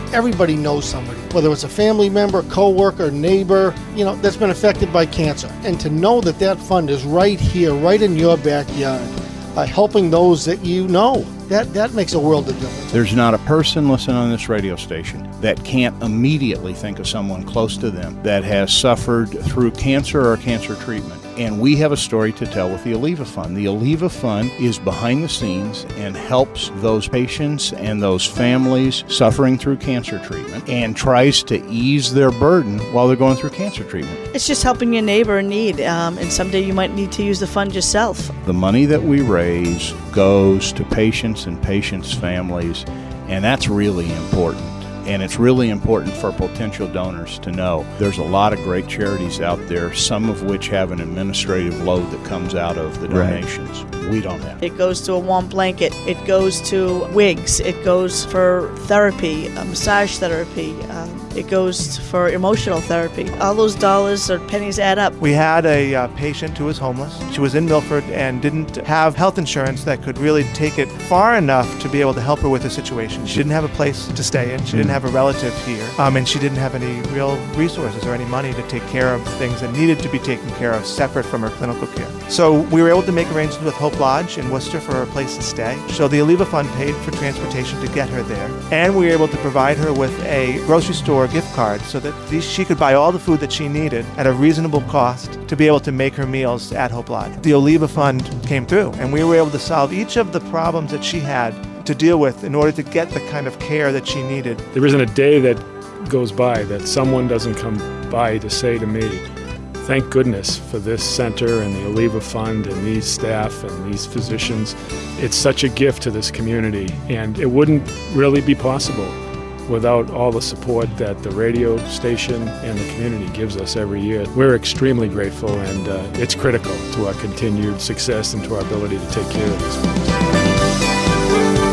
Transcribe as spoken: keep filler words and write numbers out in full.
Everybody knows somebody, whether it's a family member, coworker, neighbor, you know, that's been affected by cancer. And to know that that fund is right here, right in your backyard, uh, helping those that you know, that, that makes a world of difference. There's not a person listening on this radio station that can't immediately think of someone close to them that has suffered through cancer or cancer treatment. And we have a story to tell with the Oliva Fund. The Oliva Fund is behind the scenes and helps those patients and those families suffering through cancer treatment and tries to ease their burden while they're going through cancer treatment. It's just helping your neighbor in need, um, and someday you might need to use the fund yourself. The money that we raise goes to patients and patients' families, and that's really important. And it's really important for potential donors to know there's a lot of great charities out there, some of which have an administrative load that comes out of the donations. Right. We don't have. It goes to a warm blanket. It goes to wigs. It goes for therapy, uh, massage therapy. Um, it goes for emotional therapy. All those dollars or pennies add up. We had a uh, patient who was homeless. She was in Milford and didn't have health insurance that could really take it far enough to be able to help her with the situation. She didn't have a place to stay in. She didn't have a relative here, um, and she didn't have any real resources or any money to take care of things that needed to be taken care of separate from her clinical care. So we were able to make arrangements with Hope Lodge in Worcester for a place to stay. So the Oliva Fund paid for transportation to get her there, and we were able to provide her with a grocery store gift card so that she could buy all the food that she needed at a reasonable cost to be able to make her meals at Hope Lodge. The Oliva Fund came through, and we were able to solve each of the problems that she had to deal with in order to get the kind of care that she needed. There isn't a day that goes by that someone doesn't come by to say to me, thank goodness for this center and the Oliva Fund and these staff and these physicians. It's such a gift to this community, and it wouldn't really be possible without all the support that the radio station and the community gives us every year. We're extremely grateful, and uh, it's critical to our continued success and to our ability to take care of these folks.